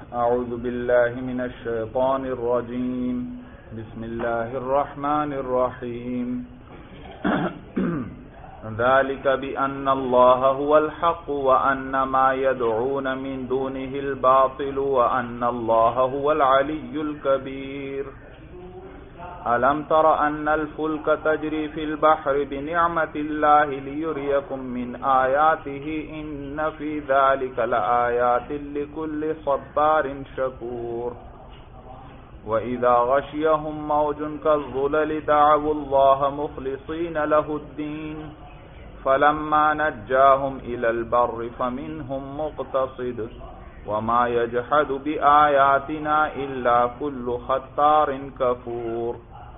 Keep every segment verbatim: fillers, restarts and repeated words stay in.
أعوذ بالله من الشيطان الرجيم بسم الله الرحمن الرحيم ذلك بأن الله هو الحق وأن ما يدعون من دونه الباطل وأن الله هو العلي الكبير ألم تر أن الفلك تجري في البحر بنعمة الله ليريكم من آياته إن في ذلك لآيات لكل صبار شكور وإذا غشيهم موج كالظلل دعوا الله مخلصين له الدين فلما نجاهم إلى البر فمنهم مقتصد وما يجحد بآياتنا إلا كل ختار كفور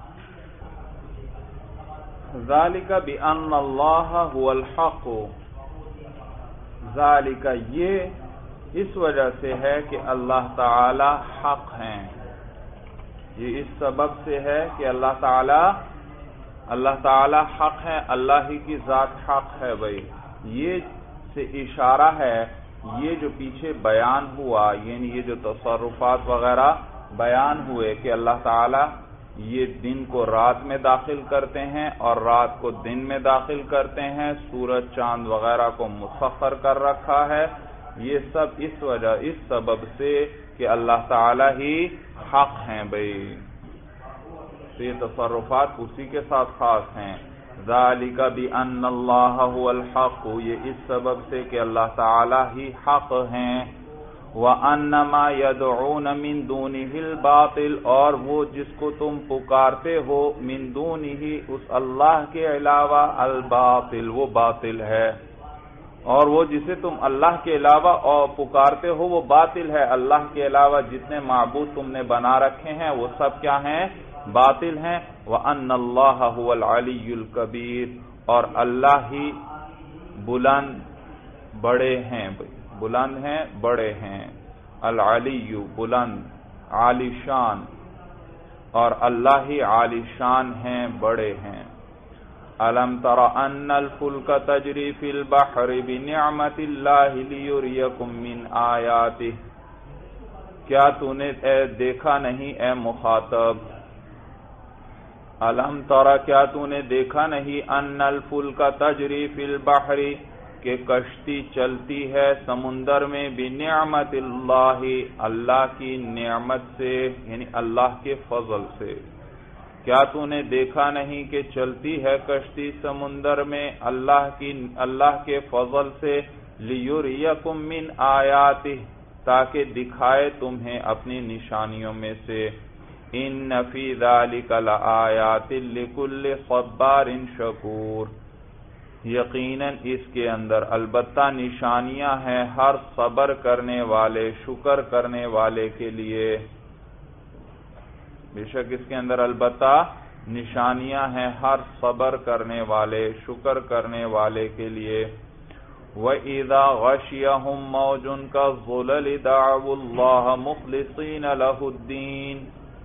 ذالک بأن اللہ هو الحق، ذالک یہ اس وجہ سے ہے کہ اللہ تعالی حق ہیں، یہ اس سبب سے ہے کہ اللہ تعالی اللہ تعالی حق ہے، اللہ ہی کی ذات حق ہے۔ بھائی یہ سے اشارہ ہے، یہ جو پیچھے بیان ہوا یعنی یہ جو تصرفات وغیرہ بیان ہوئے کہ اللہ تعالی یہ دن کو رات میں داخل کرتے ہیں اور رات کو دن میں داخل کرتے ہیں، سورج چاند وغیرہ کو مسخر کر رکھا ہے، یہ سب اس وجہ اس سبب سے کہ اللہ تعالی ہی حق ہیں۔ بھائی تو یہ تصرفات اسی کے ساتھ خاص ہیں۔ ذالک بأن اللہ هو الحق، یہ اس سبب سے کہ اللہ تعالی ہی حق ہیں۔ وَأَنَّ مَا يَدْعُونَ مِن دُونِهِ الْبَاطِلِ، اور وہ جس کو تم پکارتے ہو من دونہ اس اللہ کے علاوہ الباطل وہ باطل ہے، اور وہ جسے تم اللہ کے علاوہ اور پکارتے ہو وہ باطل ہے۔ اللہ کے علاوہ جتنے معبود تم نے بنا رکھے ہیں وہ سب کیا ہیں؟ باطل ہیں۔ وَأَنَّ اللَّهَ هُوَ الْعَلِيُّ الْكَبِيرُ، اور اللہ ہی بلند بڑے ہیں، بلند ہیں بڑے ہیں۔ العلی بلند عالی شان، اور اللہ ہی عالی شان ہیں بڑے ہیں۔ الم تر ان الفلک تجری فی البحر بنعمت اللہ لیریکم من آیاتہ، کیا تو نے اے دیکھا نہیں اے مخاطب، الم تر کیا تو نے دیکھا نہیں ان الفلک تجری فی البحر کہ کشتی چلتی ہے سمندر میں بنعمت اللہ اللہ کی نعمت سے یعنی اللہ کے فضل سے، کیا تو نے دیکھا نہیں کہ چلتی ہے کشتی سمندر میں اللہ کی اللہ کے فضل سے، لیریکم من آیاتہ تاکہ دکھائے تمہیں اپنی نشانیوں میں سے، ان فی ذلک لآیات لکل صبار شکور، یقیناً اس کے اندر البتہ نشانیاں ہیں ہر صبر کرنے والے شکر کرنے والے کے لیے، بے شک اس کے اندر البتہ نشانیاں ہیں ہر صبر کرنے والے شکر کرنے والے کے لیے۔ وَإِذَا غَشِيَهُم مَّوْجٌ كَالظُّلَلِ دَعَوُا اللَّهَ مُخْلِصِينَ لَهُ الدِّينَ،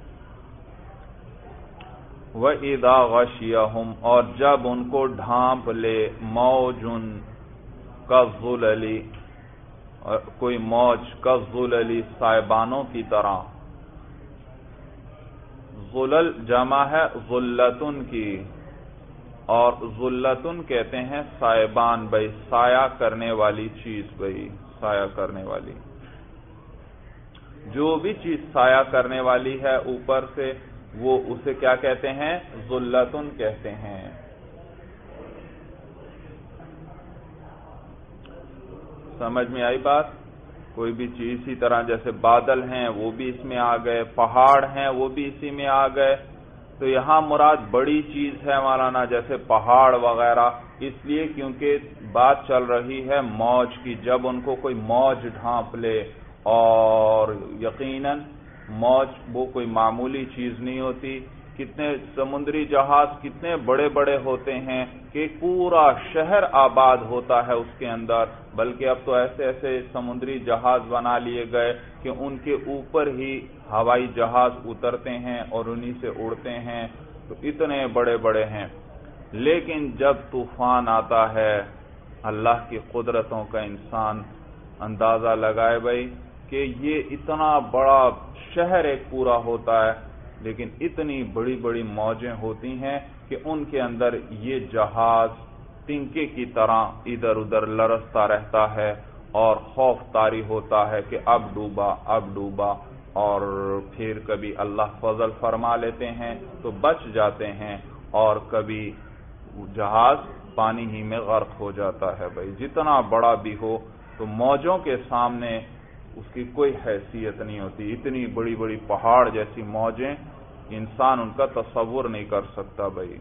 وَإِذَا غَشِيَهُمْ اور جب ان کو ڈھانپ لے موجن كالظُّلَلِ کوئی موج كالظُّلَلِ سائبانوں کی طرح، ظلل جمع ہے ظلتن کی، اور ظلتن کہتے ہیں سائبان، بھائی سایہ کرنے والی چیز، بھائی سایہ کرنے والی جو بھی چیز سایہ کرنے والی ہے اوپر سے وہ اسے کیا کہتے ہیں؟ ظلتن کہتے ہیں۔ سمجھ میں آئی بات؟ کوئی بھی چیز اسی طرح جیسے بادل ہیں وہ بھی اس میں آ گئے، پہاڑ ہیں وہ بھی اسی میں آ گئے، تو یہاں مراد بڑی چیز ہے مولانا جیسے پہاڑ وغیرہ، اس لیے کیونکہ بات چل رہی ہے موج کی، جب ان کو کوئی موج ڈھانپ لے، اور یقیناً موج وہ کوئی معمولی چیز نہیں ہوتی، کتنے سمندری جہاز کتنے بڑے بڑے ہوتے ہیں کہ پورا شہر آباد ہوتا ہے اس کے اندر، بلکہ اب تو ایسے ایسے سمندری جہاز بنا لیے گئے کہ ان کے اوپر ہی ہوائی جہاز اترتے ہیں اور انہی سے اڑتے ہیں، تو اتنے بڑے بڑے ہیں۔ لیکن جب طوفان آتا ہے اللہ کی قدرتوں کا انسان اندازہ لگائے بھائی، کہ یہ اتنا بڑا شہر ایک پورا ہوتا ہے لیکن اتنی بڑی بڑی موجیں ہوتی ہیں کہ ان کے اندر یہ جہاز تنکے کی طرح ادھر ادھر لرزتا رہتا ہے اور خوف طاری ہوتا ہے کہ اب ڈوبا اب ڈوبا، اور پھر کبھی اللہ فضل فرما لیتے ہیں تو بچ جاتے ہیں، اور کبھی جہاز پانی ہی میں غرق ہو جاتا ہے۔ بھائی جتنا بڑا بھی ہو تو موجوں کے سامنے اس کی کوئی حیثیت نہیں ہوتی۔ اتنی بڑی بڑی پہاڑ جیسی موجیں انسان ان کا تصور نہیں کر سکتا۔ بھائی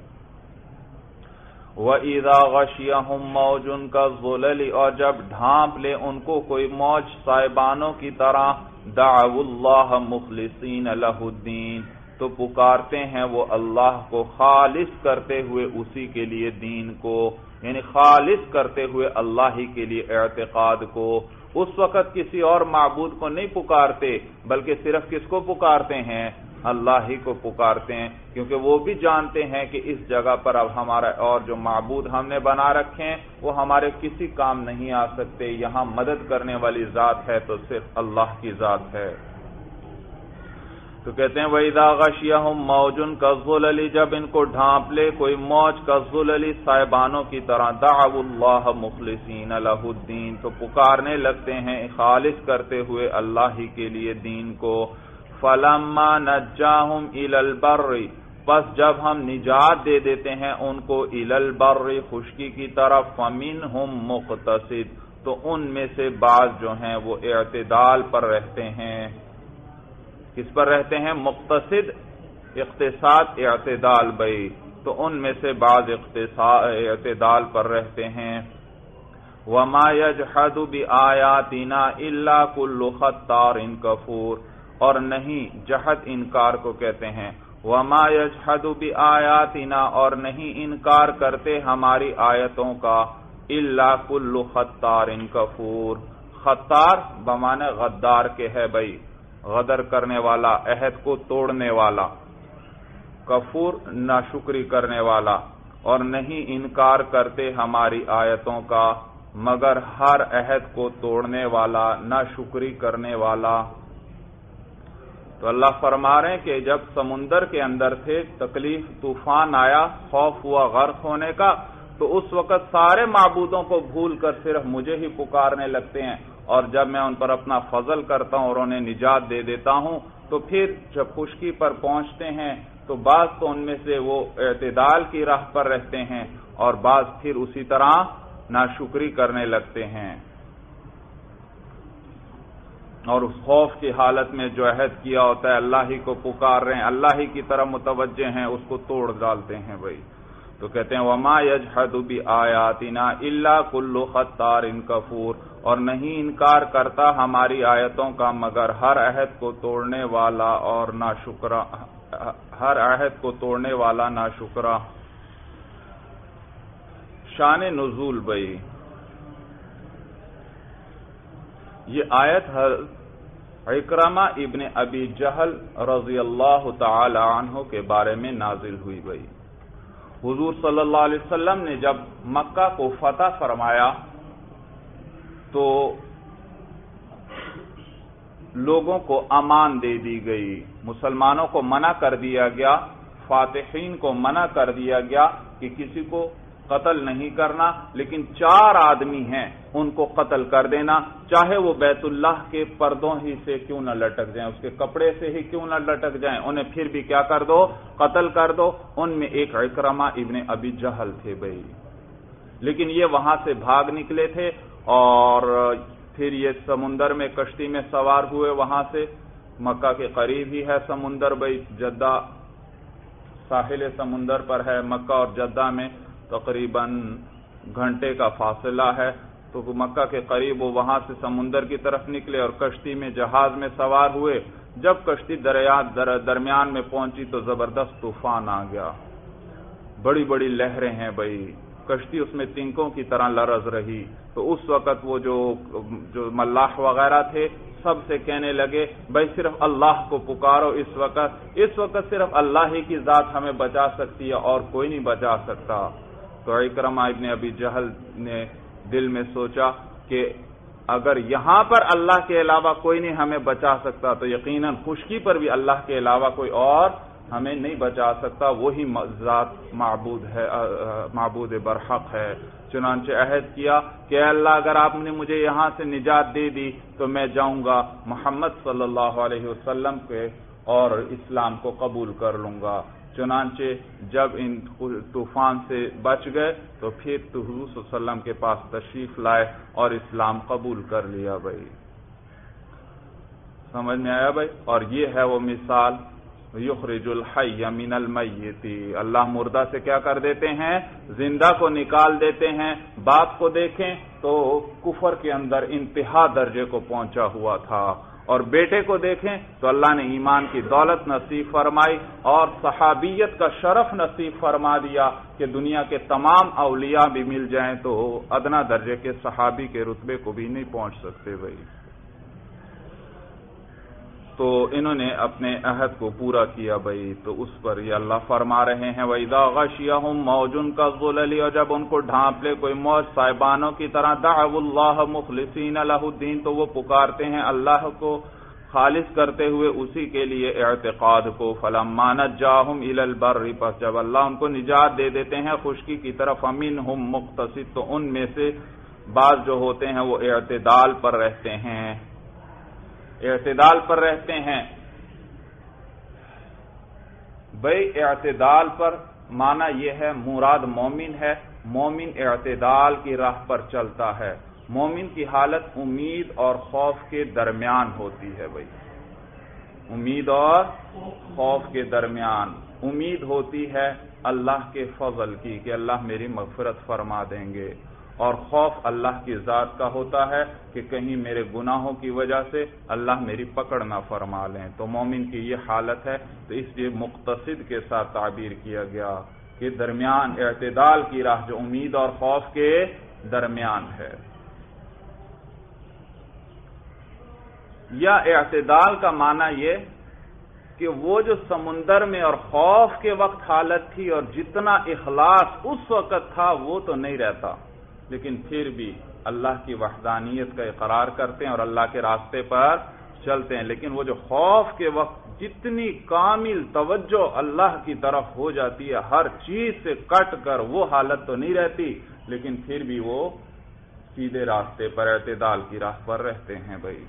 وَإِذَا غَشِيَهُمْ مَوْجٌ كَالظُّلَلِ، اور جب ڈھانپ لے ان کو کوئی موج سائبانوں کی طرح، دعوا اللہ مخلصین لہ الدین، تو پکارتے ہیں وہ اللہ کو خالص کرتے ہوئے اسی کے لیے دین کو، یعنی خالص کرتے ہوئے اللہ ہی کے لیے اعتقاد کو۔ اس وقت کسی اور معبود کو نہیں پکارتے بلکہ صرف کس کو پکارتے ہیں؟ اللہ ہی کو پکارتے ہیں، کیونکہ وہ بھی جانتے ہیں کہ اس جگہ پر اب ہمارا اور جو معبود ہم نے بنا رکھے ہیں وہ ہمارے کسی کام نہیں آ سکتے، یہاں مدد کرنے والی ذات ہے تو صرف اللہ کی ذات ہے۔ تو کہتے ہیں وَإِذَا غَشِيَهُمْ مَوْجٌ كَالظُّلَلِ، جب ان کو ڈھانپ لے کوئی موج كَالظُّلَلِ سائبانوں کی طرح، دعوا اللہ مخلصین لہ الدین، تو پکارنے لگتے ہیں خالص کرتے ہوئے اللہ ہی کے لیے دین کو۔ فَلَمَّا نَجَّاهُمْ إِلَى الْبَرِّ، پس جب ہم نجات دے دیتے ہیں ان کو إِلَى الْبَرِّ خشکی کی طرف، فَمِنْهُمْ مُقْتَصِدٌ، تو ان میں سے بعض جو ہیں وہ اعتدال پر رہتے ہیں۔ کس پر رہتے ہیں؟ مقتصد، اقتصاد، اعتدال۔ بھائی تو ان میں سے بعض اعتدال پر رہتے ہیں۔ وَمَا يَجْحَدُ بِآيَاتِنَا إِلَّا كُلُّ خَتَّارٍ كَفُورٍ، اور نہیں، جہد انکار کو کہتے ہیں، وَمَا يَجْحَدُ بِآيَاتِنَا، اور نہیں انکار کرتے ہماری آیتوں کا، إِلَّا كُلُّ خَتَّارٍ كَفُورٍ، خطار بمعنی غدار کے ہے بھائی، غدر کرنے والا، عہد کو توڑنے والا، کفور ناشکری کرنے والا، اور نہیں انکار کرتے ہماری آیتوں کا مگر ہر عہد کو توڑنے والا، ناشکری کرنے والا۔ تو اللہ فرما رہے ہیں کہ جب سمندر کے اندر تھے، تکلیف طوفان آیا، خوف ہوا غرق ہونے کا، تو اس وقت سارے معبودوں کو بھول کر صرف مجھے ہی پکارنے لگتے ہیں، اور جب میں ان پر اپنا فضل کرتا ہوں اور انہیں نجات دے دیتا ہوں تو پھر جب خشکی پر پہنچتے ہیں تو بعض تو ان میں سے وہ اعتدال کی راہ پر رہتے ہیں اور بعض پھر اسی طرح ناشکری کرنے لگتے ہیں، اور اس خوف کی حالت میں جو عہد کیا ہوتا ہے اللہ ہی کو پکار رہے ہیں، اللہ ہی کی طرف متوجہ ہیں، اس کو توڑ ڈالتے ہیں۔ بھائی تو کہتے ہیں وَمَا يَجْحَدُ بِآيَاتِنَا إِلَّا كُلُّ خَتَّارٍ كَفُورٍ، اور نہیں انکار کرتا ہماری آیتوں کا مگر ہر عہد کو توڑنے والا اور ناشکرا، ہر عہد کو توڑنے والا ناشکرا۔ شان نزول بھائی، یہ آیت حضرت عکرمہ ابن ابی جہل رضی اللہ تعالی عنہ کے بارے میں نازل ہوئی بھائی۔ حضور صلی اللہ علیہ وسلم نے جب مکہ کو فتح فرمایا تو لوگوں کو امان دے دی گئی، مسلمانوں کو منع کر دیا گیا، فاتحین کو منع کر دیا گیا کہ کسی کو قتل نہیں کرنا، لیکن چار آدمی ہیں ان کو قتل کر دینا، چاہے وہ بیت اللہ کے پردوں ہی سے کیوں نہ لٹک جائیں، اس کے کپڑے سے ہی کیوں نہ لٹک جائیں، انہیں پھر بھی کیا کر دو؟ قتل کر دو۔ ان میں ایک عکرمہ ابن ابی جہل تھے بھائی، لیکن یہ وہاں سے بھاگ نکلے تھے اور پھر یہ سمندر میں کشتی میں سوار ہوئے، وہاں سے مکہ کے قریب ہی ہے سمندر بھائی، جدہ ساحل سمندر پر ہے، مکہ اور جدہ میں تقریباً گھنٹے کا فاصلہ ہے، تو مکہ کے قریب وہ وہاں سے سمندر کی طرف نکلے اور کشتی میں جہاز میں سوار ہوئے۔ جب کشتی دریا در درمیان میں پہنچی تو زبردست طوفان آ گیا، بڑی بڑی لہریں ہیں بھائی، کشتی اس میں تنکوں کی طرح لرز رہی۔ تو اس وقت وہ جو جو ملاح وغیرہ تھے سب سے کہنے لگے بھائی صرف اللہ کو پکارو، اس وقت اس وقت صرف اللہ ہی کی ذات ہمیں بچا سکتی ہے اور کوئی نہیں بچا سکتا۔ تو عکرمہ ابن ابی جہل نے دل میں سوچا کہ اگر یہاں پر اللہ کے علاوہ کوئی نہیں ہمیں بچا سکتا تو یقیناً خشکی پر بھی اللہ کے علاوہ کوئی اور ہمیں نہیں بچا سکتا، وہی ذات معبود ہے، معبود برحق ہے۔ چنانچہ عہد کیا کہ اے اللہ اگر آپ نے مجھے یہاں سے نجات دے دی تو میں جاؤں گا محمد صلی اللہ علیہ وسلم کے اور اسلام کو قبول کر لوں گا۔ چنانچہ جب ان طوفان سے بچ گئے تو پھر تو حضور صلی اللہ علیہ وسلم کے پاس تشریف لائے اور اسلام قبول کر لیا۔ بھائی سمجھ میں آیا بھائی؟ اور یہ ہے وہ مثال یخرج الحی من المیت، اللہ مردہ سے کیا کر دیتے ہیں؟ زندہ کو نکال دیتے ہیں۔ باپ کو دیکھیں تو کفر کے اندر انتہا درجے کو پہنچا ہوا تھا، اور بیٹے کو دیکھیں تو اللہ نے ایمان کی دولت نصیب فرمائی اور صحابیت کا شرف نصیب فرما دیا کہ دنیا کے تمام اولیاء بھی مل جائیں تو ادنا درجے کے صحابی کے رتبے کو بھی نہیں پہنچ سکتے بھائی۔ تو انہوں نے اپنے عہد کو پورا کیا بھائی، تو اس پر یہ اللہ فرما رہے ہیں وَإِذَا غَشِيَهُم مَوْجٌ كَالظُّلَلِ، اور جب ان کو ڈھانپ لے کوئی موج صاحبانوں کی طرح دعوا اللہ مخلصین لہ الدین، تو وہ پکارتے ہیں اللہ کو خالص کرتے ہوئے اسی کے لیے اعتقاد کو۔ فَلَمَّا نَجَّاهُمْ إِلَى الْبَرِّ، پس جب اللہ ان کو نجات دے دیتے ہیں خشکی کی طرف، فَمِنْهُمْ مُقْتَصِدٌ، تو ان میں سے بعض جو ہوتے ہیں وہ اعتدال پر رہتے ہیں، اعتدال پر رہتے ہیں۔ بھئی اعتدال پر معنی یہ ہے مراد مومن ہے، مومن اعتدال کی راہ پر چلتا ہے، مومن کی حالت امید اور خوف کے درمیان ہوتی ہے بھئی، امید اور خوف کے درمیان۔ امید ہوتی ہے اللہ کے فضل کی کہ اللہ میری مغفرت فرما دیں گے، اور خوف اللہ کی ذات کا ہوتا ہے کہ کہیں میرے گناہوں کی وجہ سے اللہ میری پکڑ نہ فرما لیں۔ تو مومن کی یہ حالت ہے، تو اس لیے مقتصد کے ساتھ تعبیر کیا گیا کہ درمیان اعتدال کی راہ جو امید اور خوف کے درمیان ہے۔ یا اعتدال کا معنی یہ کہ وہ جو سمندر میں اور خوف کے وقت حالت تھی اور جتنا اخلاص اس وقت تھا وہ تو نہیں رہتا، لیکن پھر بھی اللہ کی وحدانیت کا اقرار کرتے ہیں اور اللہ کے راستے پر چلتے ہیں، لیکن وہ جو خوف کے وقت جتنی کامل توجہ اللہ کی طرف ہو جاتی ہے ہر چیز سے کٹ کر، وہ حالت تو نہیں رہتی، لیکن پھر بھی وہ سیدھے راستے پر اعتدال کی راہ پر رہتے ہیں بھائی۔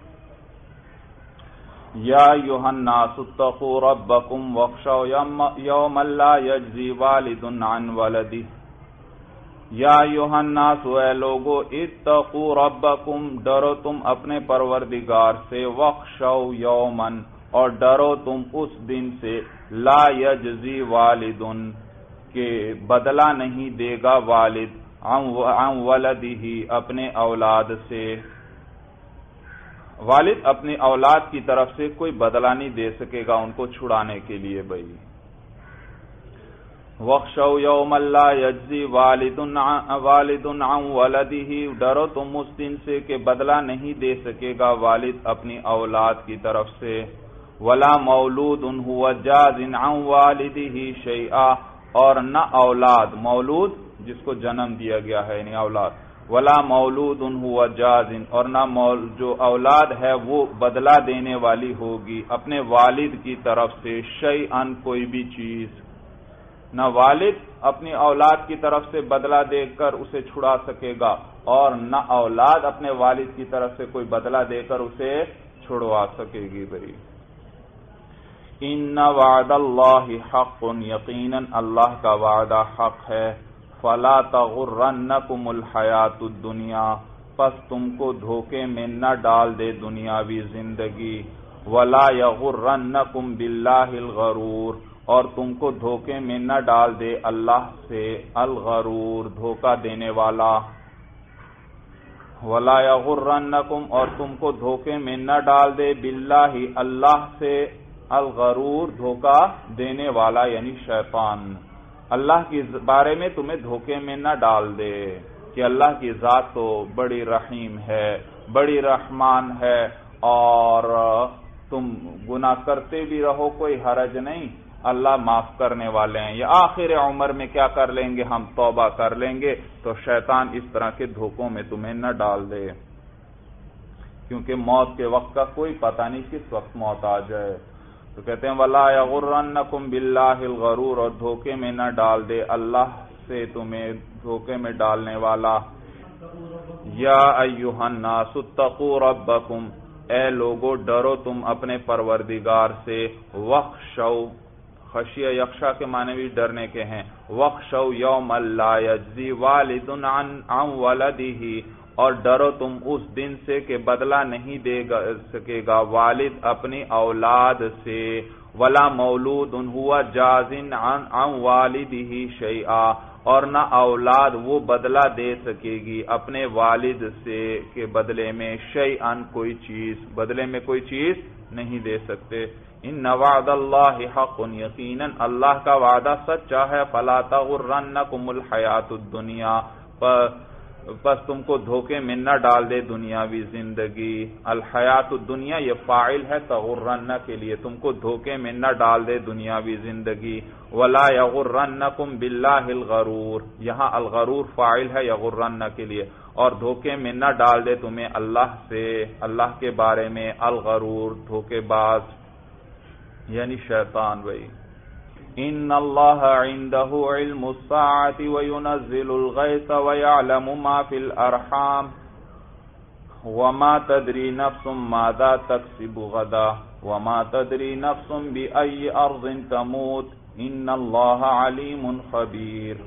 یا ایھا الناس اتقوا ربکم واخشوا یوما لا یجزی والد عن ولدہ، یا ایھا الناس اے لوگو اتقوا ربکم، ڈرو تم اپنے پروردگار سے، واخشوا یوما، اور ڈرو تم اس دن سے، لا یجزی والد، کہ بدلہ نہیں دے گا والد، عن ولدہ، اپنے اولاد سے، والد اپنی اولاد کی طرف سے کوئی بدلہ نہیں دے سکے گا ان کو چھڑانے کے لیے بھائی۔ وَاخْشَوْا يَوْمًا لَا يَجْزِي وَالِدٌ عَنْ وَلَدِهِ، ڈرو تم اس دن سے کہ بدلہ نہیں دے سکے گا والد اپنی اولاد کی طرف سے، وَلَا مَوْلُودٌ هُوَ جَازٍ عَنْ وَالِدِهِ شَيْئًا، اور نہ اولاد، مولود جس کو جنم دیا گیا ہے یعنی اولاد، وَلَا مَوْلُودٌ هُوَ جَازٍ، اور نہ جو اولاد ہے وہ بدلہ دینے والی ہوگی اپنے والد کی طرف سے، شَيْئًا، کوئی بھی چیز، نہ والد اپنی اولاد کی طرف سے بدلہ دے کر اسے چھڑا سکے گا اور نہ اولاد اپنے والد کی طرف سے کوئی بدلہ دے کر اسے چھڑوا سکے گی بھائی۔ ان وعد اللہ حق، یقیناً اللہ کا وعدہ حق ہے، فلا تغرنکم الحیات الدنیا، پس تم کو دھوکے میں نہ ڈال دے دنیاوی زندگی، ولا یغرنکم باللہ الغرور، اور تم کو دھوکے میں نہ ڈال دے اللہ سے الغرور، دھوکہ دینے والا، ولا یغرنکم، اور تم کو دھوکے میں نہ ڈال دے باللہ اللہ سے الغرور، دھوکہ دینے والا یعنی شیطان، اللہ کے بارے میں تمہیں دھوکے میں نہ ڈال دے کہ اللہ کی ذات تو بڑی رحیم ہے، بڑی رحمان ہے، اور تم گناہ کرتے بھی رہو کوئی حرج نہیں، اللہ معاف کرنے والے ہیں، یا آخر عمر میں کیا کر لیں گے ہم توبہ کر لیں گے، تو شیطان اس طرح کے دھوکوں میں تمہیں نہ ڈال دے۔ کیونکہ موت کے وقت کا کوئی پتہ نہیں کس وقت موت آ جائے. تو کہتے ہیں وَلَا يَغُرَّنَّكُمْ بِاللَّهِ الْغَرُورُ، اور دھوکے میں نہ ڈال دے اللہ سے تمہیں دھوکے میں ڈالنے والا. یا ایھا الناس اتقوا ربکم، اے لوگو ڈرو تم اپنے پروردگار سے. وَخْشَوْا، خشیہ یخشا کے معنی بھی ڈرنے کے ہیں. وَخْشَوْا یَوْمًا لَا یَجْزِی وَالِدٌ عَن وَلَدِهِ، اور ڈرو تم اس دن سے کہ بدلہ نہیں دے سکے گا والد اپنی اولاد سے. وَلَا مَوْلُودٌ هُوَ جَازٍ عَن وَالِدِهِ شَیْئًا، اور نہ اولاد وہ بدلہ دے سکے گی اپنے والد سے کے بدلے میں شیئن کوئی چیز، بدلے میں کوئی چیز نہیں دے سکتے. ان وعد اللہ حق، یقیناً اللہ کا وعدہ سچا ہے. فلا تغرنکم الحیات الدنیا، پس تم کو دھوکے میں نہ ڈال دے دنیاوی زندگی. الحیات الدنیا یہ فاعل ہے تغرن کے لیے، تم کو دھوکے میں نہ ڈال دے دنیاوی زندگی. ولا یغرنکم باللہ الغرور، یہاں الغرور فاعل ہے یغرن کے لیے، اور دھوکے میں نہ ڈال دے تمہیں اللہ سے، اللہ کے بارے میں الغرور دھوکے باز یعنی شیطان. بھائی ان اللہ عنده علم الساعة وينزل الغیث ويعلم ما في الارحام وما تدری نفس ماذا تکسب غدا وما تدری نفس بأي ارض تموت ان اللہ علیم خبیر.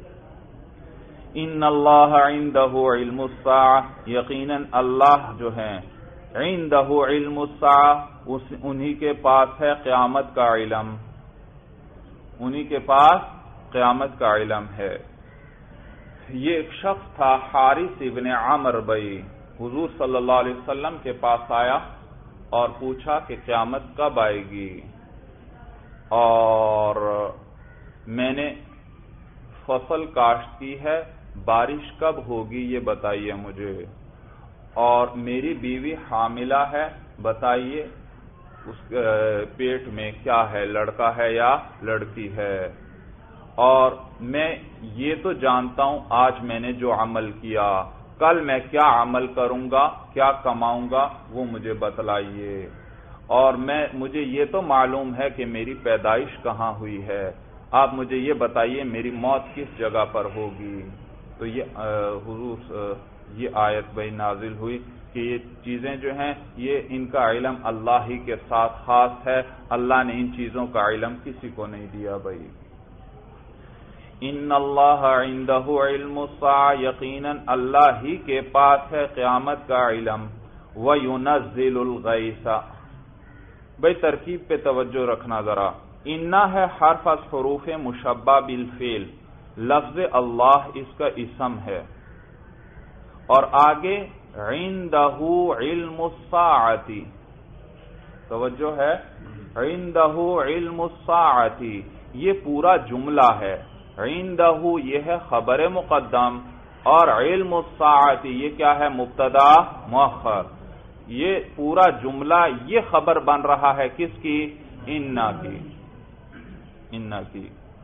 ان اللہ عنده علم الساعة، یقیناً اللہ جو ہے عنده علم الساعة انہی کے پاس ہے قیامت کا علم، انہی کے پاس قیامت کا علم ہے. یہ ایک شخص تھا حارث ابن عمر بھائی، حضور صلی اللہ علیہ وسلم کے پاس آیا اور پوچھا کہ قیامت کب آئے گی، اور میں نے فصل کاشت کی ہے، بارش کب ہوگی یہ بتائیے مجھے، اور میری بیوی حاملہ ہے، بتائیے اس پیٹ میں کیا ہے، لڑکا ہے یا لڑکی ہے، اور میں یہ تو جانتا ہوں آج میں نے جو عمل کیا، کل میں کیا عمل کروں گا، کیا کماؤں گا وہ مجھے بتلائیے، اور میں مجھے یہ تو معلوم ہے کہ میری پیدائش کہاں ہوئی ہے، آپ مجھے یہ بتائیے میری موت کس جگہ پر ہوگی. تو یہ حضور یہ آیت بھائی نازل ہوئی کہ یہ چیزیں جو ہیں یہ ان کا علم اللہ ہی کے ساتھ خاص ہے، اللہ نے ان چیزوں کا علم کسی کو نہیں دیا. بھائی ان اللہ عنده علم الساعة، یقیناً اللہ ہی کے پاس ہے قیامت کا علم. وَيُنَزِّلُ الْغَيْثَ، بھائی ترکیب پہ توجہ رکھنا ذرا. انا ہے حرف از حروف مشبہ بالفعل، لفظ اللہ اس کا اسم ہے، اور آگے عندہ علم الساعتی، توجہ ہے عندہ علم الساعتی، یہ پورا جملہ ہے. عندہ یہ ہے خبر مقدم، اور علم الساعتی یہ کیا ہے مبتدا مؤخر. یہ پورا جملہ یہ خبر بن رہا ہے کس کی، انا کی، انا کی.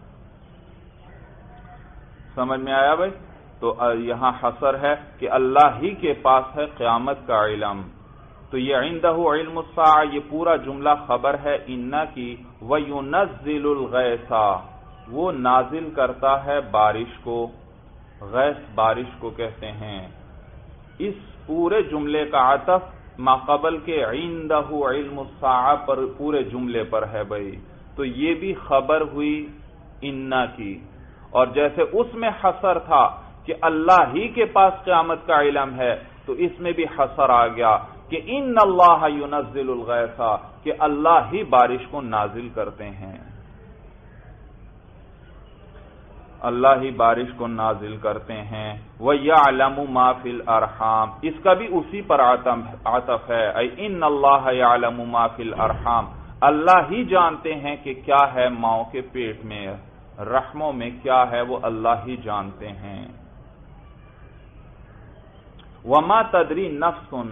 سمجھ میں آیا بھائی؟ تو یہاں حصر ہے کہ اللہ ہی کے پاس ہے قیامت کا علم. تو یہ عندہ علم الساعہ یہ پورا جملہ خبر ہے انا کی. وَيُنَزِّلُ الْغَيْثَ، وہ نازل کرتا ہے بارش کو، غیث بارش کو کہتے ہیں. اس پورے جملے کا عطف ما قبل کے عندہ علم الساعہ پر پورے جملے پر ہے بھائی. تو یہ بھی خبر ہوئی انا کی، اور جیسے اس میں حصر تھا کہ اللہ ہی کے پاس قیامت کا علم ہے، تو اس میں بھی حصر آ گیا کہ ان اللہ ينزل الغیث، کہ اللہ ہی بارش کو نازل کرتے ہیں، اللہ ہی بارش کو نازل کرتے ہیں. وَيَعْلَمُ مَا فِي الْأَرْحَامِ، اس کا بھی اسی پر عطف ہے، اے ان اللہ يَعْلَمُ مَا فِي الْأَرْحَامِ، اللہ ہی جانتے ہیں کہ کیا ہے ماؤں کے پیٹ میں، رحموں میں کیا ہے وہ اللہ ہی جانتے ہیں. وَمَا تَدْرِي نَفْسٌ،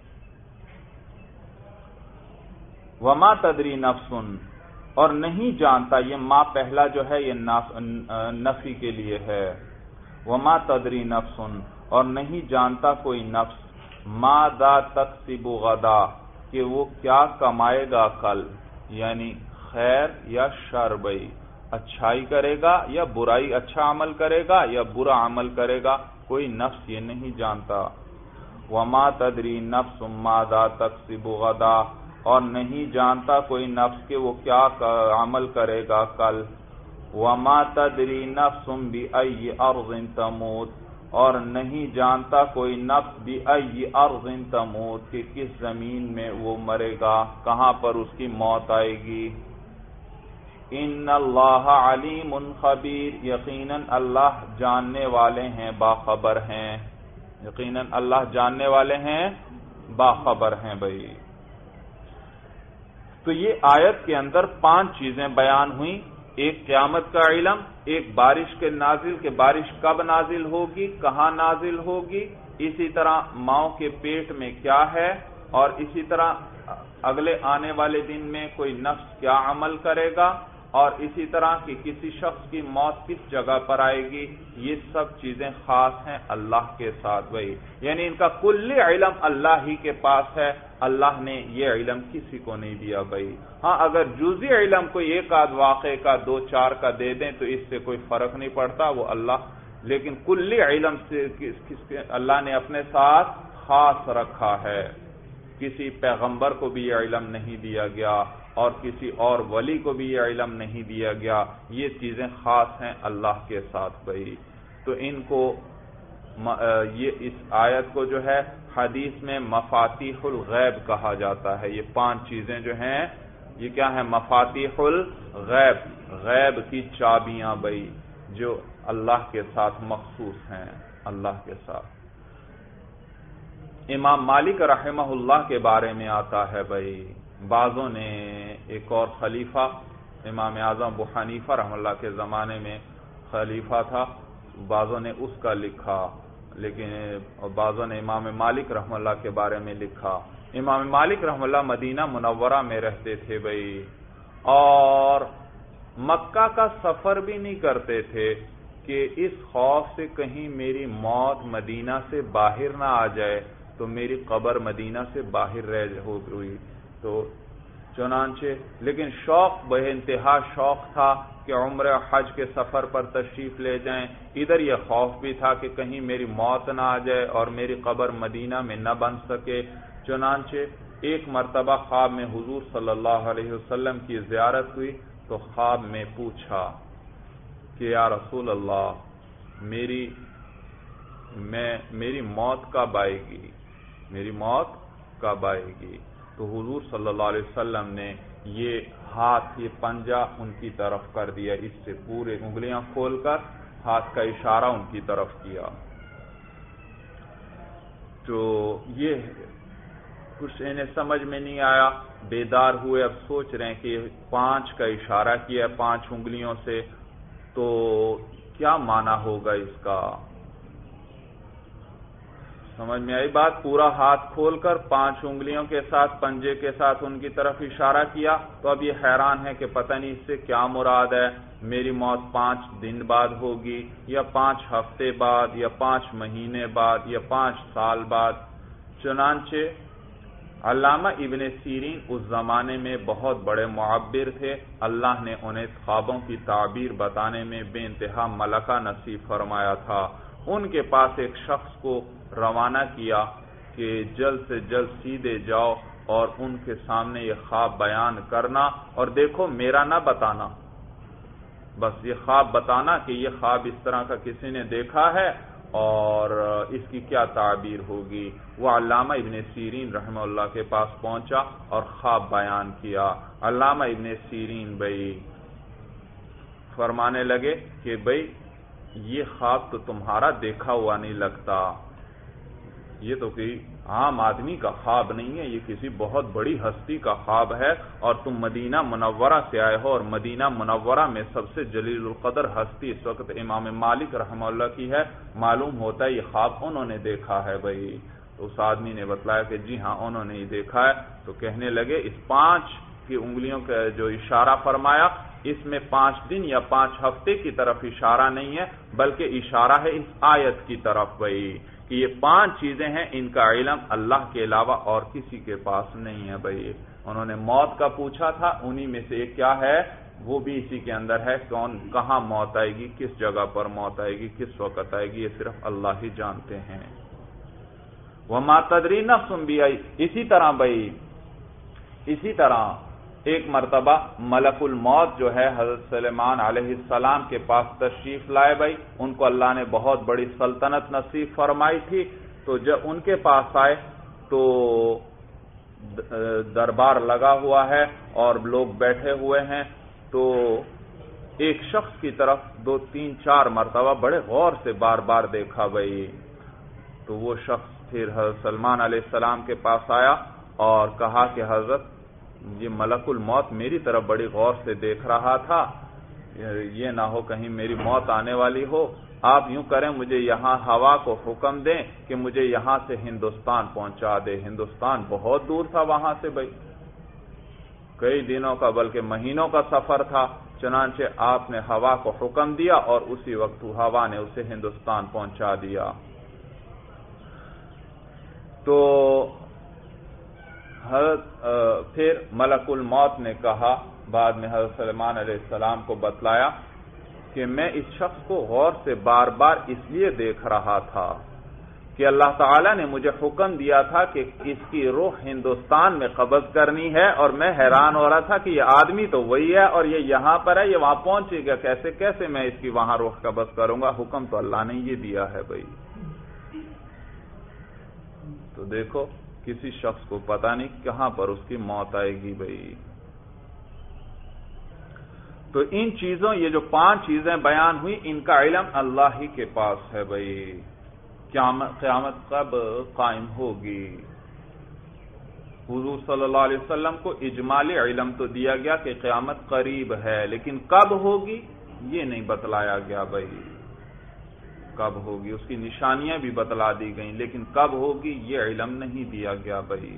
وَمَا تَدْرِي نَفْسٌ، اور نہیں جانتا، یہ ما پہلا جو ہے یہ نفی کے لیے ہے. وَمَا تَدْرِي نَفْسٌ، اور نہیں جانتا کوئی نفس، ماذا تکسب غدا، کہ وہ کیا کمائے گا کل، یعنی خیر یا شر، بھئی اچھائی کرے گا یا برائی، اچھا عمل کرے گا یا برا عمل کرے گا، کوئی نفس یہ نہیں جانتا۔ وما تدری نفس ماذا تکسب غدا، اور نہیں جانتا کوئی نفس کہ وہ کیا عمل کرے گا کل۔ وما تدری نفس بأی ارض تموت، اور نہیں جانتا کوئی نفس بأی ارض تموت، کہ کس زمین میں وہ مرے گا، کہاں پر اس کی موت آئے گی۔ ان اللہ علیم خبیر، یقیناً اللہ جاننے والے ہیں، باخبر ہیں، یقیناً اللہ جاننے والے ہیں، باخبر ہیں بھائی۔ تو یہ آیت کے اندر پانچ چیزیں بیان ہوئیں، ایک قیامت کا علم، ایک بارش کے نازل کہ بارش کب نازل ہوگی، کہاں نازل ہوگی، اسی طرح ماں کے پیٹ میں کیا ہے، اور اسی طرح اگلے آنے والے دن میں کوئی نفس کیا عمل کرے گا، اور اسی طرح کہ کسی شخص کی موت کس جگہ پر آئے گی۔ یہ سب چیزیں خاص ہیں اللہ کے ساتھ بھائی، یعنی ان کا کل علم اللہ ہی کے پاس ہے، اللہ نے یہ علم کسی کو نہیں دیا بھائی۔ ہاں اگر جزئی علم کوئی ایک آدھ واقعے کا، دو چار کا دے دیں تو اس سے کوئی فرق نہیں پڑتا، وہ اللہ، لیکن کل علم سے اللہ نے اپنے ساتھ خاص رکھا ہے۔ کسی پیغمبر کو بھی یہ علم نہیں دیا گیا، اور کسی اور ولی کو بھی یہ علم نہیں دیا گیا، یہ چیزیں خاص ہیں اللہ کے ساتھ بھائی۔ تو ان کو یہ اس آیت کو جو ہے حدیث میں مفاتیح الغیب کہا جاتا ہے۔ یہ پانچ چیزیں جو ہیں یہ کیا ہیں؟ مفاتیح الغیب، غیب کی چابیاں بھائی، جو اللہ کے ساتھ مخصوص ہیں، اللہ کے ساتھ۔ امام مالک رحمہ اللہ کے بارے میں آتا ہے بھائی، بعضوں نے ایک اور خلیفہ امام اعظم ابو حنیفہ رحمہ اللہ کے زمانے میں خلیفہ تھا، بعضوں نے اس کا لکھا، لیکن بعضوں نے امام مالک رحمہ اللہ کے بارے میں لکھا۔ امام مالک رحمہ اللہ مدینہ منورہ میں رہتے تھے بھائی، اور مکہ کا سفر بھی نہیں کرتے تھے کہ اس خوف سے کہیں میری موت مدینہ سے باہر نہ آ جائے تو میری قبر مدینہ سے باہر رہ ہوئی، تو چنانچہ لیکن شوق بے انتہا شوق تھا کہ عمرہ حج کے سفر پر تشریف لے جائیں، ادھر یہ خوف بھی تھا کہ کہیں میری موت نہ آ جائے اور میری قبر مدینہ میں نہ بن سکے۔ چنانچہ ایک مرتبہ خواب میں حضور صلی اللہ علیہ وسلم کی زیارت ہوئی تو خواب میں پوچھا کہ یا رسول اللہ میری میں میری موت کب آئے گی، میری موت کب آئے گی؟ تو حضور صلی اللہ علیہ وسلم نے یہ ہاتھ، یہ پنجہ ان کی طرف کر دیا، اس سے پورے انگلیاں کھول کر ہاتھ کا اشارہ ان کی طرف کیا۔ تو یہ کچھ انہیں سمجھ میں نہیں آیا، بیدار ہوئے، اب سوچ رہے ہیں کہ پانچ کا اشارہ کیا ہے پانچ انگلیوں سے، تو کیا معنی ہوگا اس کا؟ سمجھ میں آئی بات؟ پورا ہاتھ کھول کر پانچ انگلیوں کے ساتھ پنجے کے ساتھ ان کی طرف اشارہ کیا، تو اب یہ حیران ہے کہ پتہ نہیں اس سے کیا مراد ہے، میری موت پانچ دن بعد ہوگی یا پانچ ہفتے بعد یا پانچ مہینے بعد یا پانچ سال بعد۔ چنانچہ علامہ ابن سیرین اس زمانے میں بہت بڑے معبر تھے، اللہ نے انہیں خوابوں کی تعبیر بتانے میں بے انتہا ملکہ نصیب فرمایا تھا۔ ان کے پاس ایک شخص کو روانہ کیا کہ جلد سے جلد سیدھے جاؤ اور ان کے سامنے یہ خواب بیان کرنا، اور دیکھو میرا نہ بتانا، بس یہ خواب بتانا کہ یہ خواب اس طرح کا کسی نے دیکھا ہے اور اس کی کیا تعبیر ہوگی۔ وہ علامہ ابن سیرین رحمہ اللہ کے پاس پہنچا اور خواب بیان کیا۔ علامہ ابن سیرین بھائی فرمانے لگے کہ بھائی یہ خواب تو تمہارا دیکھا ہوا نہیں لگتا، یہ تو کوئی عام آدمی کا خواب نہیں ہے، یہ کسی بہت بڑی ہستی کا خواب ہے، اور تم مدینہ منورہ سے آئے ہو، اور مدینہ منورہ میں سب سے جلیل القدر ہستی اس وقت امام مالک رحمہ اللہ کی ہے، معلوم ہوتا ہے یہ خواب انہوں نے دیکھا ہے بھائی۔ تو اس آدمی نے بتلایا کہ جی ہاں انہوں نے ہی دیکھا ہے۔ تو کہنے لگے اس پانچ کی انگلیوں کا جو اشارہ فرمایا، اس میں پانچ دن یا پانچ ہفتے کی طرف اشارہ نہیں ہے، بلکہ اشارہ ہے اس آیت کی طرف بھائی، کہ یہ پانچ چیزیں ہیں، ان کا علم اللہ کے علاوہ اور کسی کے پاس نہیں ہے بھائی۔ انہوں نے موت کا پوچھا تھا، انہی میں سے ایک کیا ہے، وہ بھی اسی کے اندر ہے، کون کہاں موت آئے گی، کس جگہ پر موت آئے گی، کس وقت آئے گی، یہ صرف اللہ ہی جانتے ہیں۔ وَمَا تَدْرِي نَفْسٌ بِأَيِّ، اسی طرح بھائی اسی طرح ایک مرتبہ ملک الموت جو ہے حضرت سلیمان علیہ السلام کے پاس تشریف لائے بھائی، ان کو اللہ نے بہت بڑی سلطنت نصیب فرمائی تھی، تو جب ان کے پاس آئے تو دربار لگا ہوا ہے اور لوگ بیٹھے ہوئے ہیں، تو ایک شخص کی طرف دو تین چار مرتبہ بڑے غور سے بار بار دیکھا بھائی، تو وہ شخص پھر حضرت سلیمان علیہ السلام کے پاس آیا اور کہا کہ حضرت یہ ملک الموت میری طرف بڑی غور سے دیکھ رہا تھا، یہ نہ ہو کہیں میری موت آنے والی ہو، آپ یوں کریں مجھے یہاں ہوا کو حکم دیں کہ مجھے یہاں سے ہندوستان پہنچا دے۔ ہندوستان بہت دور تھا وہاں سے بھائی، کئی دنوں کا بلکہ مہینوں کا سفر تھا، چنانچہ آپ نے ہوا کو حکم دیا اور اسی وقت ہوا نے اسے ہندوستان پہنچا دیا۔ تو حضرت پھر ملک الموت نے کہا، بعد میں حضرت سلیمان علیہ السلام کو بتلایا کہ میں اس شخص کو غور سے بار بار اس لیے دیکھ رہا تھا کہ اللہ تعالیٰ نے مجھے حکم دیا تھا کہ اس کی روح ہندوستان میں قبض کرنی ہے، اور میں حیران ہو رہا تھا کہ یہ آدمی تو وہی ہے اور یہ یہاں پر ہے، یہ وہاں پہنچے گا کیسے، کیسے میں اس کی وہاں روح قبض کروں گا، حکم تو اللہ نے یہ دیا ہے بھائی۔ تو دیکھو کسی شخص کو پتہ نہیں کہاں پر اس کی موت آئے گی بھائی۔ تو ان چیزوں، یہ جو پانچ چیزیں بیان ہوئی، ان کا علم اللہ ہی کے پاس ہے بھائی۔ قیامت قیامت کب قائم ہوگی؟ حضور صلی اللہ علیہ وسلم کو اجمالی علم تو دیا گیا کہ قیامت قریب ہے، لیکن کب ہوگی یہ نہیں بتلایا گیا بھائی، کب ہوگی، اس کی نشانیاں بھی بتلا دی گئیں، لیکن کب ہوگی یہ علم نہیں دیا گیا بھائی۔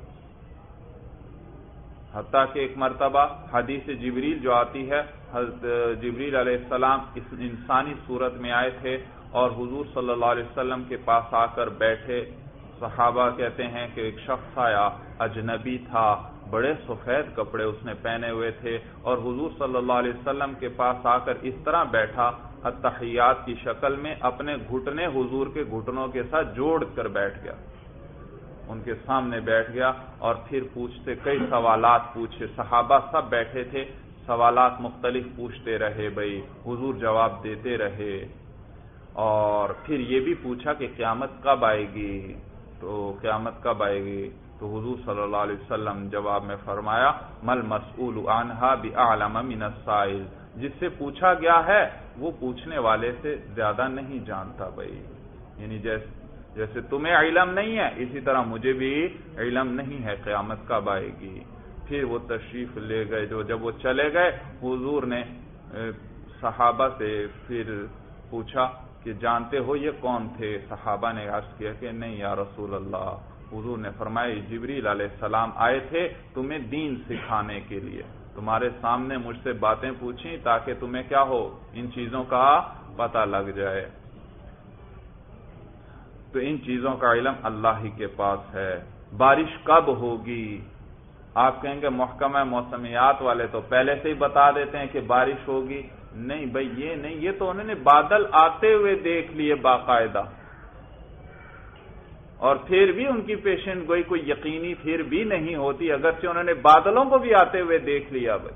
حتیٰ کہ ایک مرتبہ حدیث جبریل جو آتی ہے، حضرت جبریل علیہ السلام اس انسانی صورت میں آئے تھے اور حضور صلی اللہ علیہ وسلم کے پاس آ کر بیٹھے۔ صحابہ کہتے ہیں کہ ایک شخص آیا، اجنبی تھا، بڑے سفید کپڑے اس نے پہنے ہوئے تھے، اور حضور صلی اللہ علیہ وسلم کے پاس آ کر اس طرح بیٹھا التحیات کی شکل میں، اپنے گھٹنے حضور کے گھٹنوں کے ساتھ جوڑ کر بیٹھ گیا، ان کے سامنے بیٹھ گیا، اور پھر پوچھتے کئی سوالات پوچھے، صحابہ سب بیٹھے تھے، سوالات مختلف پوچھتے رہے بھائی، حضور جواب دیتے رہے، اور پھر یہ بھی پوچھا کہ قیامت کب آئے گی، تو قیامت کب آئے گی، تو حضور صلی اللہ علیہ وسلم جواب میں فرمایا مل مسئول عنہا بأعلم من السائل، جس سے پوچھا گیا ہے وہ پوچھنے والے سے زیادہ نہیں جانتا بھائی، یعنی جیسے جیسے تمہیں علم نہیں ہے اسی طرح مجھے بھی علم نہیں ہے قیامت کب آئے گی۔ پھر وہ تشریف لے گئے، جو جب وہ چلے گئے حضور نے صحابہ سے پھر پوچھا کہ جانتے ہو یہ کون تھے؟ صحابہ نے عرض کیا کہ نہیں یا رسول اللہ۔ حضور نے فرمایا جبریل علیہ السلام آئے تھے تمہیں دین سکھانے کے لیے، تمہارے سامنے مجھ سے باتیں پوچھیں تاکہ تمہیں کیا ہو، ان چیزوں کا پتہ لگ جائے۔ تو ان چیزوں کا علم اللہ ہی کے پاس ہے۔ بارش کب ہوگی؟ آپ کہیں گے محکمہ موسمیات والے تو پہلے سے ہی بتا دیتے ہیں کہ بارش ہوگی، نہیں بھائی یہ نہیں، یہ تو انہوں نے بادل آتے ہوئے دیکھ لیے باقاعدہ، اور پھر بھی ان کی پیشن گوئی کوئی یقینی پھر بھی نہیں ہوتی، اگرچہ انہوں نے بادلوں کو بھی آتے ہوئے دیکھ لیا بھائی۔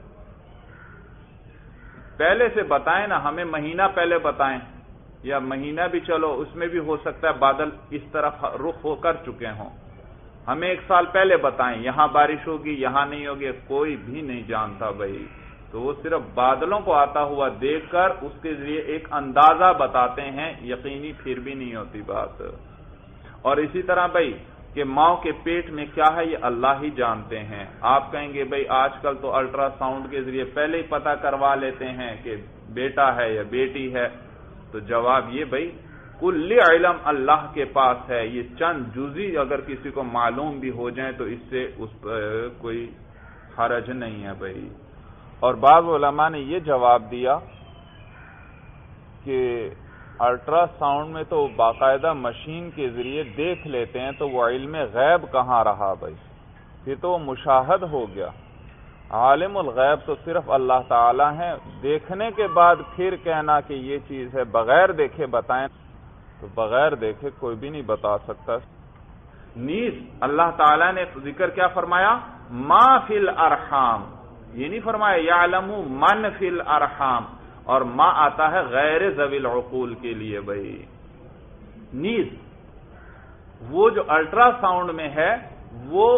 پہلے سے بتائیں نا، ہمیں مہینہ پہلے بتائیں، یا مہینہ بھی چلو اس میں بھی ہو سکتا ہے بادل اس طرف رخ ہو کر چکے ہوں، ہمیں ایک سال پہلے بتائیں یہاں بارش ہوگی یہاں نہیں ہوگی، کوئی بھی نہیں جانتا بھائی۔ تو وہ صرف بادلوں کو آتا ہوا دیکھ کر اس کے ذریعے ایک اندازہ بتاتے ہیں، یقینی پھر بھی نہیں ہوتی بات۔ اور اسی طرح بھائی کہ ماں کے پیٹ میں کیا ہے یہ اللہ ہی جانتے ہیں۔ آپ کہیں گے بھائی آج کل تو الٹرا ساؤنڈ کے ذریعے پہلے ہی پتہ کروا لیتے ہیں کہ بیٹا ہے یا بیٹی ہے، تو جواب یہ بھائی کل علم اللہ کے پاس ہے، یہ چند جزئی اگر کسی کو معلوم بھی ہو جائیں تو اس سے اس پر کوئی حرج نہیں ہے بھائی۔ اور بعض علماء نے یہ جواب دیا کہ الٹرا ساؤنڈ میں تو باقاعدہ مشین کے ذریعے دیکھ لیتے ہیں، تو وہ علم غیب کہاں رہا بھائی؟ پھر تو وہ مشاہد ہو گیا۔ عالم الغیب تو صرف اللہ تعالیٰ ہیں، دیکھنے کے بعد پھر کہنا کہ یہ چیز ہے، بغیر دیکھے بتائیں تو بغیر دیکھے کوئی بھی نہیں بتا سکتا۔ نیز اللہ تعالیٰ نے ذکر کیا فرمایا؟ ما فی الارحام، یہ نہیں فرمایا یعلم من فی الارحام، اور ما آتا ہے غیر ذوی العقول کے لیے بھائی۔ نیز وہ جو الٹرا ساؤنڈ میں ہے وہ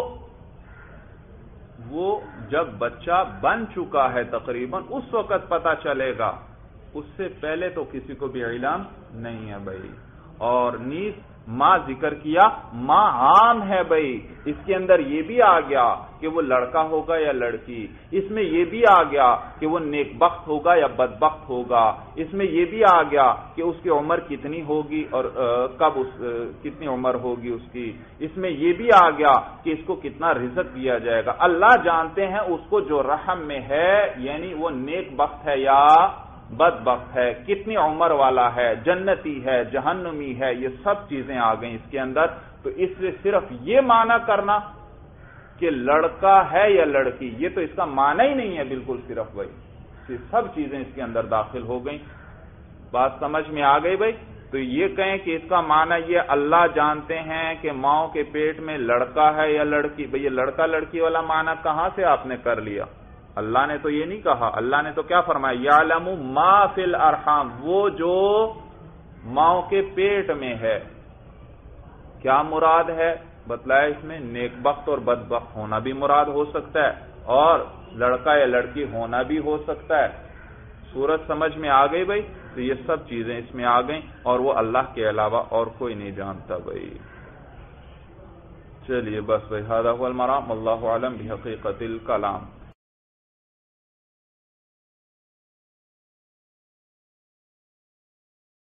وہ جب بچہ بن چکا ہے تقریباً اس وقت پتا چلے گا، اس سے پہلے تو کسی کو بھی علم نہیں ہے بھائی۔ اور نیز ماں ذکر کیا، ماں عام ہے بھائی، اس کے اندر یہ بھی آ گیا کہ وہ لڑکا ہوگا یا لڑکی، اس میں یہ بھی آ گیا کہ وہ نیک بخت ہوگا یا بدبخت ہوگا، اس میں یہ بھی آ گیا کہ اس کی عمر کتنی ہوگی اور کب اس کتنی عمر ہوگی اس کی، اس میں یہ بھی آ گیا کہ اس کو کتنا رزق دیا جائے گا۔ اللہ جانتے ہیں اس کو جو رحم میں ہے، یعنی وہ نیک بخت ہے یا بدبخت ہے، کتنی عمر والا ہے، جنتی ہے، جہنمی ہے، یہ سب چیزیں آ گئیں اس کے اندر۔ تو اس لیے صرف یہ معنی کرنا کہ لڑکا ہے یا لڑکی، یہ تو اس کا معنی ہی نہیں ہے بالکل صرف بھائی، یہ سب چیزیں اس کے اندر داخل ہو گئیں۔ بات سمجھ میں آ گئی بھائی؟ تو یہ کہیں کہ اس کا معنی یہ اللہ جانتے ہیں کہ ماں کے پیٹ میں لڑکا ہے یا لڑکی، بھائی یہ لڑکا لڑکی والا معنی کہاں سے آپ نے کر لیا؟ اللہ نے تو یہ نہیں کہا، اللہ نے تو کیا فرمایا؟ یعلم ما فی الارحام، وہ جو ماں کے پیٹ میں ہے۔ کیا مراد ہے بتلایا اس میں؟ نیک بخت اور بدبخت ہونا بھی مراد ہو سکتا ہے، اور لڑکا یا لڑکی ہونا بھی ہو سکتا ہے۔ صورت سمجھ میں آ گئی بھائی؟ تو یہ سب چیزیں اس میں آ گئیں، اور وہ اللہ کے علاوہ اور کوئی نہیں جانتا بھائی۔ چلیے بس بھائی، ھذا ھو المرام، واللہ اعلم بحقیقت الکلام۔